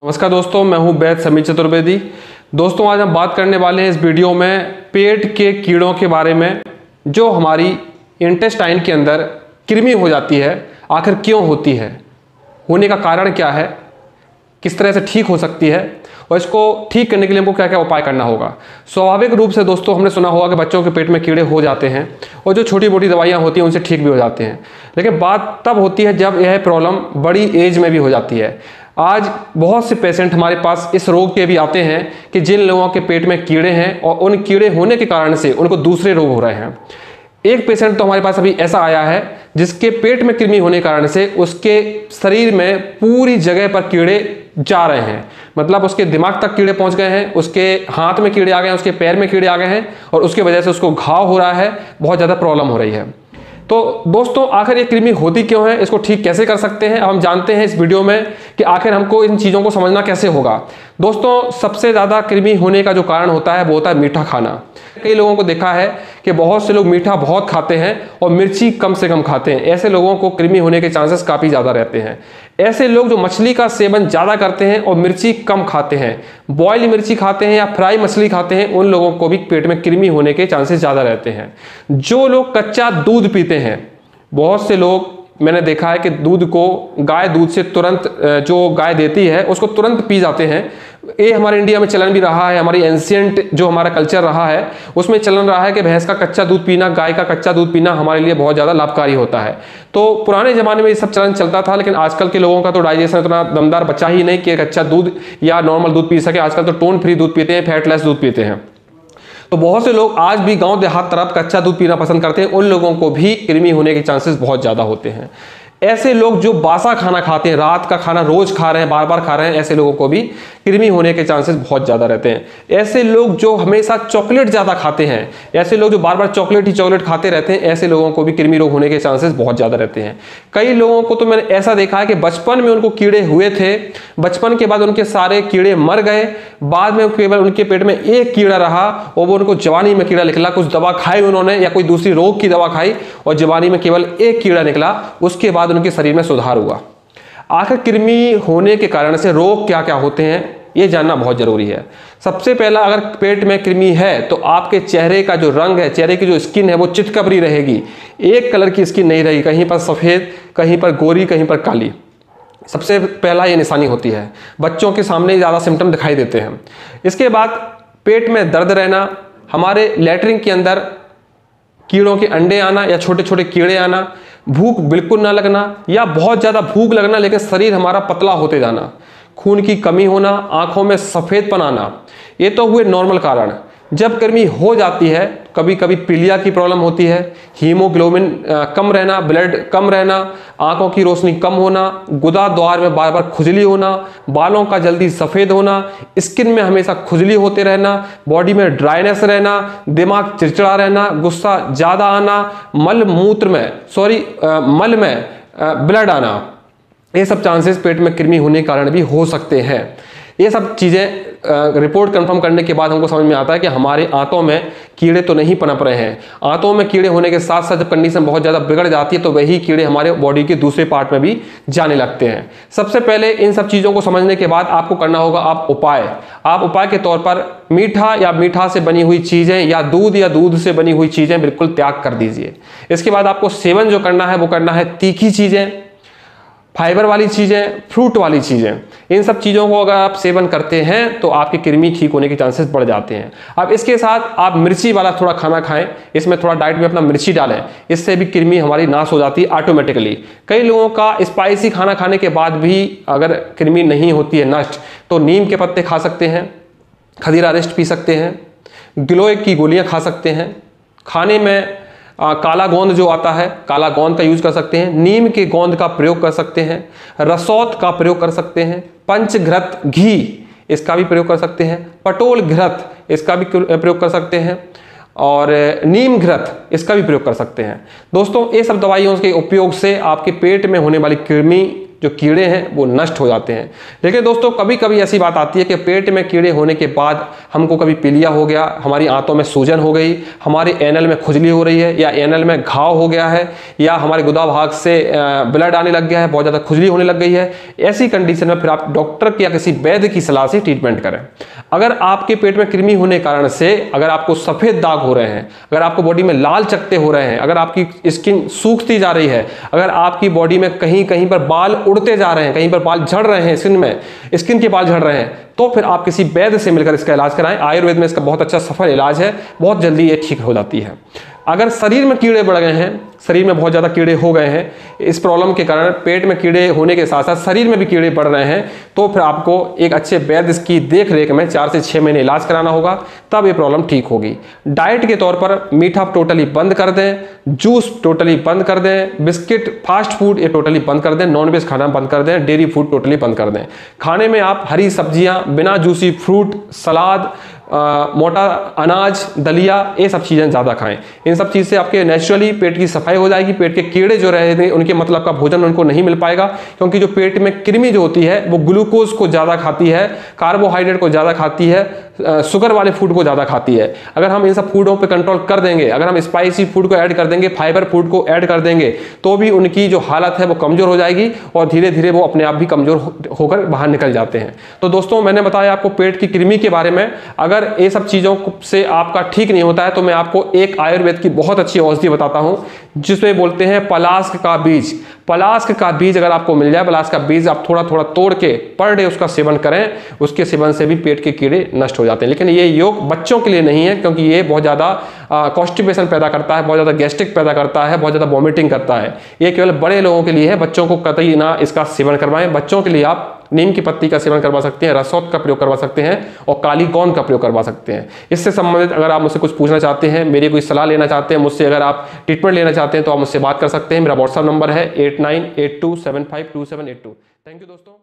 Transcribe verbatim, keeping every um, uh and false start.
नमस्कार दोस्तों, मैं हूं वैद्य समीर चतुर्वेदी। दोस्तों, आज हम बात करने वाले हैं इस वीडियो में पेट के कीड़ों के बारे में जो हमारी इंटेस्टाइन के अंदर कृमि हो जाती है। आखिर क्यों होती है, होने का कारण क्या है, किस तरह से ठीक हो सकती है और इसको ठीक करने के लिए हमको क्या क्या उपाय करना होगा। स्वाभाविक रूप से दोस्तों हमने सुना होगा कि बच्चों के पेट में कीड़े हो जाते हैं और जो छोटी मोटी दवाइयाँ होती हैं उनसे ठीक भी हो जाते हैं, लेकिन बात तब होती है जब यह प्रॉब्लम बड़ी एज में भी हो जाती है। आज बहुत से पेशेंट हमारे पास इस रोग के भी आते हैं कि जिन लोगों के पेट में कीड़े हैं और उन कीड़े होने के कारण से उनको दूसरे रोग हो रहे हैं। एक पेशेंट तो हमारे पास अभी ऐसा आया है जिसके पेट में कृमि होने के कारण से उसके शरीर में पूरी जगह पर कीड़े जा रहे हैं, मतलब उसके दिमाग तक कीड़े पहुंच गए हैं, उसके हाथ में कीड़े आ गए हैं, उसके पैर में कीड़े आ गए हैं और उसकी वजह से उसको घाव हो रहा है, बहुत ज़्यादा प्रॉब्लम हो रही है। तो दोस्तों, आखिर ये कृमि होती क्यों है, इसको ठीक कैसे कर सकते हैं, अब हम जानते हैं इस वीडियो में कि आखिर हमको इन चीज़ों को समझना कैसे होगा। दोस्तों, सबसे ज़्यादा कृमि होने का जो कारण होता है वो होता है मीठा खाना। कई लोगों को देखा है कि बहुत से लोग मीठा बहुत खाते हैं और मिर्ची कम से कम खाते हैं। ऐसे लोगों को कृमि होने के चांसेस काफ़ी ज़्यादा रहते हैं। ऐसे लोग जो मछली का सेवन ज़्यादा करते हैं और मिर्ची कम खाते हैं, बॉयल मिर्ची खाते हैं या फ्राई मछली खाते हैं, उन लोगों को भी पेट में कृमि होने के चांसेस ज़्यादा रहते हैं। जो लोग कच्चा दूध पीते हैं, बहुत से लोग मैंने देखा है कि दूध को गाय दूध से तुरंत जो गाय देती है उसको तुरंत पी जाते हैं। ये हमारे इंडिया में चलन भी रहा है, हमारी एंशियंट जो हमारा कल्चर रहा है उसमें चलन रहा है कि भैंस का कच्चा दूध पीना, गाय का कच्चा दूध पीना हमारे लिए बहुत ज़्यादा लाभकारी होता है। तो पुराने ज़माने में ये सब चलन चलता था, लेकिन आजकल के लोगों का तो डाइजेशन इतना दमदार बचा ही नहीं कि कच्चा दूध या नॉर्मल दूध पी सके। आजकल तो टोन फ्री दूध पीते हैं, फैटलेस दूध पीते हैं। तो बहुत से लोग आज भी गांव देहात तरफ कच्चा दूध पीना पसंद करते हैं, उन लोगों को भी कृमि होने के चांसेस बहुत ज़्यादा होते हैं। ऐसे लोग जो बासा खाना खाते हैं, रात का खाना रोज खा रहे हैं, बार बार खा रहे हैं, ऐसे लोगों को भी कृमि होने के चांसेस बहुत ज़्यादा रहते हैं। ऐसे लोग जो हमेशा चॉकलेट ज़्यादा खाते हैं, ऐसे लोग जो बार बार चॉकलेट ही चॉकलेट खाते रहते हैं, ऐसे लोगों को भी कृमि रोग होने के चांसेस बहुत ज़्यादा रहते हैं। कई लोगों को तो मैंने ऐसा देखा है कि बचपन में उनको कीड़े हुए थे, बचपन के बाद उनके सारे कीड़े मर गए, बाद में केवल उनके पेट में एक कीड़ा रहा और वो उनको जवानी में कीड़ा निकला। कुछ दवा खाई उन्होंने या कोई दूसरी रोग की दवा खाई और जवानी में केवल एक कीड़ा निकला, उसके बाद उनके शरीर में सुधार हुआ। आखिर कृमि होने के कारण से रोग क्या क्या होते हैं ये जानना बहुत जरूरी है। सबसे पहला, अगर पेट में कृमि है तो आपके चेहरे का जो रंग है, चेहरे की जो स्किन है वो चितकबरी रहेगी, एक कलर की स्किन नहीं रहेगी, कहीं पर सफ़ेद, कहीं पर गोरी, कहीं पर काली। सबसे पहला ये निशानी होती है। बच्चों के सामने ज़्यादा सिम्टम दिखाई देते हैं। इसके बाद पेट में दर्द रहना, हमारे लैट्रिन के अंदर कीड़ों के अंडे आना या छोटे छोटे कीड़े आना, भूख बिल्कुल ना लगना या बहुत ज़्यादा भूख लगना लेकिन शरीर हमारा पतला होते जाना, खून की कमी होना, आंखों में सफ़ेदपन आना, ये तो हुए नॉर्मल कारण। जब कृमि हो जाती है कभी कभी पीलिया की प्रॉब्लम होती है, हीमोग्लोबिन कम रहना, ब्लड कम रहना, आंखों की रोशनी कम होना, गुदा द्वार में बार बार खुजली होना, बालों का जल्दी सफ़ेद होना, स्किन में हमेशा खुजली होते रहना, बॉडी में ड्राइनेस रहना, दिमाग चिड़चिड़ा रहना, गुस्सा ज़्यादा आना, मल मूत्र में सॉरी मल में ब्लड आना, ये सब चांसेस पेट में कृमि होने के कारण भी हो सकते हैं। ये सब चीज़ें रिपोर्ट कंफर्म करने के बाद हमको समझ में आता है कि हमारे आंतों में कीड़े तो नहीं पनप रहे हैं। आंतों में कीड़े होने के साथ साथ जब कंडीशन बहुत ज़्यादा बिगड़ जाती है तो वही कीड़े हमारे बॉडी के दूसरे पार्ट में भी जाने लगते हैं। सबसे पहले इन सब चीज़ों को समझने के बाद आपको करना होगा आप उपाय आप उपाय के तौर पर मीठा या मीठा से बनी हुई चीज़ें या दूध या दूध से बनी हुई चीज़ें बिल्कुल त्याग कर दीजिए। इसके बाद आपको सेवन जो करना है वो करना है तीखी चीज़ें, फाइबर वाली चीज़ें, फ्रूट वाली चीज़ें। इन सब चीज़ों को अगर आप सेवन करते हैं तो आपकी कृमि ठीक होने के चांसेस बढ़ जाते हैं। अब इसके साथ आप मिर्ची वाला थोड़ा खाना खाएं, इसमें थोड़ा डाइट में अपना मिर्ची डालें, इससे भी कृमि हमारी नाश हो जाती है ऑटोमेटिकली। कई लोगों का स्पाइसी खाना खाने के बाद भी अगर कृमि नहीं होती है नष्ट, तो नीम के पत्ते खा सकते हैं, खदीरा रेस्ट पी सकते हैं, गिलोय की गोलियाँ खा सकते हैं, खाने में आ, काला गोंद जो आता है, काला गोंद का यूज कर सकते हैं, नीम के गोंद का प्रयोग कर सकते हैं, रसौत का प्रयोग कर सकते हैं, पंचघृत घी इसका भी प्रयोग कर सकते हैं, पटोल घृत इसका भी प्रयोग कर सकते हैं और नीम घृत इसका भी प्रयोग कर सकते हैं। दोस्तों, ये सब दवाइयों के उपयोग से आपके पेट में होने वाली कृमि जो कीड़े हैं वो नष्ट हो जाते हैं। लेकिन दोस्तों कभी कभी ऐसी बात आती है कि पेट में कीड़े होने के बाद हमको कभी पीलिया हो गया, हमारी आंतों में सूजन हो गई, हमारे एनल में खुजली हो रही है, या एनल में घाव हो गया है, या हमारे गुदा भाग से ब्लड आने लग गया है, बहुत ज़्यादा खुजली होने लग गई है। ऐसी कंडीशन में फिर आप डॉक्टर या किसी वैद्य की सलाह से ट्रीटमेंट करें। अगर आपके पेट में कृमि होने के कारण से अगर आपको सफ़ेद दाग हो रहे हैं, अगर आपको बॉडी में लाल चकत्ते हो रहे हैं, अगर आपकी स्किन सूखती जा रही है, अगर आपकी बॉडी में कहीं कहीं पर बाल उड़ते जा रहे हैं, कहीं पर बाल झड़ रहे हैं, स्किन में स्किन के बाल झड़ रहे हैं, तो फिर आप किसी वैद्य से मिलकर इसका इलाज कराएं। आयुर्वेद में इसका बहुत अच्छा सफल इलाज है, बहुत जल्दी ये ठीक हो जाती है। अगर शरीर में कीड़े बढ़ गए हैं, शरीर में बहुत ज़्यादा कीड़े हो गए हैं, इस प्रॉब्लम के कारण पेट में कीड़े होने के साथ साथ शरीर में भी कीड़े बढ़ रहे हैं, तो फिर आपको एक अच्छे वैद्य की देख रेख में चार से छः महीने इलाज कराना होगा, तब ये प्रॉब्लम ठीक होगी। डाइट के तौर पर मीठा टोटली बंद कर दें, जूस टोटली बंद कर दें, बिस्किट फास्ट फूड ये टोटली बंद कर दें, नॉनवेज खाना बंद कर दें, डेयरी फूड टोटली बंद कर दें। खाने में आप हरी सब्जियाँ, बिना जूसी फ्रूट, सलाद, आ, मोटा अनाज, दलिया, ये सब चीज़ें ज़्यादा खाएं। इन सब चीज़ से आपके नेचुरली पेट की सफाई हो जाएगी। पेट के कीड़े जो रहे थे उनके मतलब का भोजन उनको नहीं मिल पाएगा, क्योंकि जो पेट में कृमि जो होती है वो ग्लूकोज को ज़्यादा खाती है, कार्बोहाइड्रेट को ज़्यादा खाती है, शुगर वाले फूड को ज़्यादा खाती है। अगर हम इन सब फूडों पे कंट्रोल कर देंगे, अगर हम स्पाइसी फूड को ऐड कर देंगे, फाइबर फूड को ऐड कर देंगे, तो भी उनकी जो हालत है वो कमज़ोर हो जाएगी और धीरे धीरे वो अपने आप भी कमज़ोर होकर बाहर निकल जाते हैं। तो दोस्तों मैंने बताया आपको पेट की कृमि के बारे में। अगर ये सब चीज़ों से आपका ठीक नहीं होता है तो मैं आपको एक आयुर्वेद की बहुत अच्छी औषधि बताता हूँ, जिसमें बोलते हैं पलास्क का बीज। पलास्क का बीज अगर आपको मिल जाए, पलास्क का बीज आप थोड़ा थोड़ा तोड़ के पर डे उसका सेवन करें, उसके सेवन से भी पेट के कीड़े नष्ट हो जाते हैं। लेकिन ये योग बच्चों के लिए नहीं है, क्योंकि ये बहुत ज़्यादा कॉन्स्टिपेशन पैदा करता है, बहुत ज़्यादा गैस्ट्रिक पैदा करता है, बहुत ज़्यादा वॉमिटिंग करता है। ये केवल बड़े लोगों के लिए है, बच्चों को कतई ना इसका सेवन करवाएं। बच्चों के लिए आप नीम की पत्ती का सेवन करवा सकते हैं, रसौत का प्रयोग करवा सकते हैं और काली कौन का प्रयोग करवा सकते हैं। इससे संबंधित अगर आप मुझसे कुछ पूछना चाहते हैं, मेरी कोई सलाह लेना चाहते हैं, मुझसे अगर आप ट्रीटमेंट लेना चाहते हैं, तो आप मुझसे बात कर सकते हैं। मेरा व्हाट्सअप नंबर है eight nine eight two seven five two seven eight two. Thank you दोस्तों।